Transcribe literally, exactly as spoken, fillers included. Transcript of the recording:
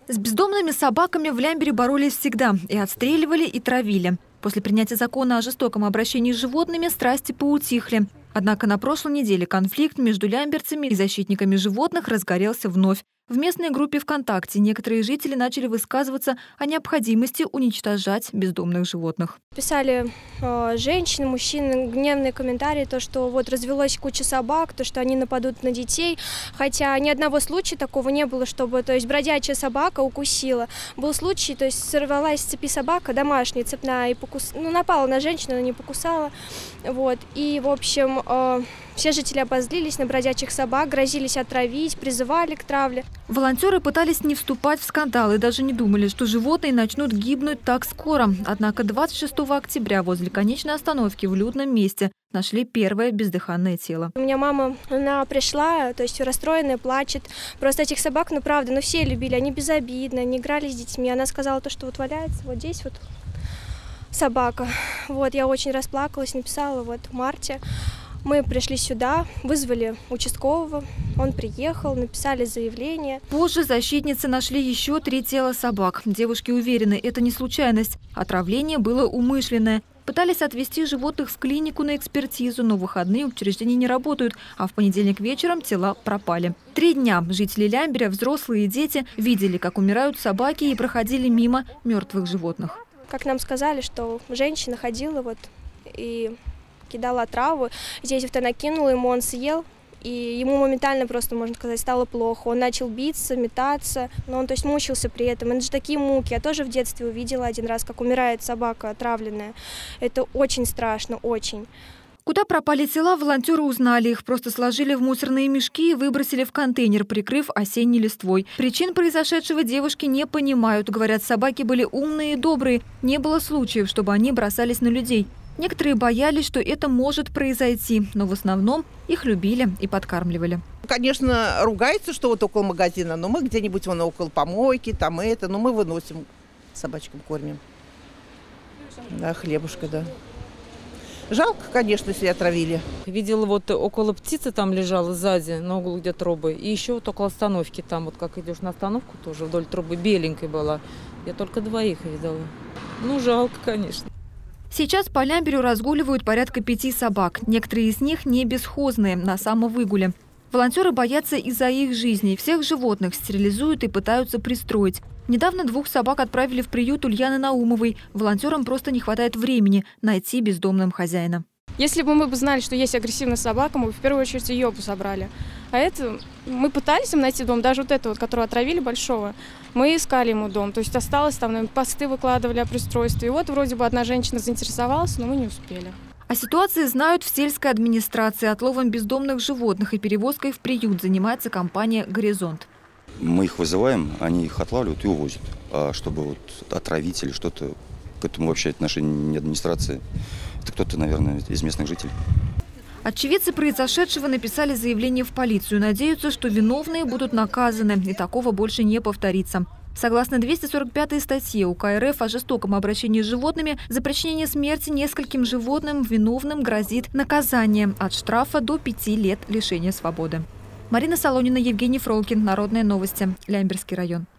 С бездомными собаками в Лямбере боролись всегда. И отстреливали, и травили. После принятия закона о жестоком обращении с животными страсти поутихли. Однако на прошлой неделе конфликт между лямберцами и защитниками животных разгорелся вновь. В местной группе ВКонтакте некоторые жители начали высказываться о необходимости уничтожать бездомных животных. Писали э, женщины, мужчины гневные комментарии, то, что вот развелось куча собак, то, что они нападут на детей. Хотя ни одного случая такого не было, чтобы то есть, бродячая собака укусила. Был случай, то есть сорвалась с цепи собака, домашняя, цепная, и покус... ну, напала на женщину, она не покусала. Вот. И, в общем, э, все жители обозлились на бродячих собак, грозились отравить, призывали к травле. Волонтеры пытались не вступать в скандал и даже не думали, что животные начнут гибнуть так скоро. Однако двадцать шестого октября возле конечной остановки в людном месте нашли первое бездыханное тело. У меня мама, она пришла, то есть расстроенная, плачет. Просто этих собак, ну правда, ну все любили, они безобидны, они играли с детьми. Она сказала то, что вот валяется вот здесь вот собака. Вот, я очень расплакалась, написала вот в марте. Мы пришли сюда, вызвали участкового, он приехал, написали заявление. Позже защитницы нашли еще три тела собак. Девушки уверены, это не случайность. Отравление было умышленное. Пытались отвезти животных в клинику на экспертизу, но в выходные учреждения не работают, а в понедельник вечером тела пропали. Три дня жители Лямберя, взрослые и дети, видели, как умирают собаки и проходили мимо мертвых животных. Как нам сказали, что женщина ходила вот и кидала траву, здесь вот она кинула ему, он съел, и ему моментально просто, можно сказать, стало плохо. Он начал биться, метаться, но он, то есть, мучился при этом. Это же такие муки. Я тоже в детстве увидела один раз, как умирает собака отравленная. Это очень страшно, очень. Куда пропали тела, волонтеры узнали. Их просто сложили в мусорные мешки и выбросили в контейнер, прикрыв осенней листвой. Причин произошедшего девушки не понимают. Говорят, собаки были умные и добрые. Не было случаев, чтобы они бросались на людей. Некоторые боялись, что это может произойти, но в основном их любили и подкармливали. Конечно, ругается, что вот около магазина, но мы где-нибудь вон около помойки, там это, но мы выносим, собачкам кормим. Да, хлебушка, да. Жалко, конечно, если отравили. Видела, вот около птицы там лежала сзади, на углу где трубы. И еще вот около остановки, там вот как идешь на остановку, тоже вдоль трубы беленькой была. Я только двоих видела. Ну, жалко, конечно. Сейчас по Лямберю разгуливают порядка пяти собак. Некоторые из них не бесхозные, на самовыгуле. Волонтеры боятся из-за их жизни. Всех животных стерилизуют и пытаются пристроить. Недавно двух собак отправили в приют Ульяны Наумовой. Волонтерам просто не хватает времени найти бездомным хозяина. Если бы мы бы знали, что есть агрессивная собака, мы бы в первую очередь ее бы собрали. А это мы пытались им найти дом, даже вот это вот, которого отравили большого, мы искали ему дом. То есть осталось там, наверное, посты выкладывали о пристройстве. И вот вроде бы одна женщина заинтересовалась, но мы не успели. О ситуации знают в сельской администрации. Отловом бездомных животных и перевозкой в приют занимается компания «Горизонт». Мы их вызываем, они их отлавливают и увозят. А чтобы вот отравить или что-то, к этому вообще отношения не администрации. Это кто-то, наверное, из местных жителей. Очевидцы произошедшего написали заявление в полицию. Надеются, что виновные будут наказаны, и такого больше не повторится. Согласно двести сорок пятой статье УК РФ о жестоком обращении с животными, за причинение смерти нескольким животным виновным грозит наказание от штрафа до пяти лет лишения свободы. Марина Солонина, Евгений Фролкин. Народные новости. Лямберский район.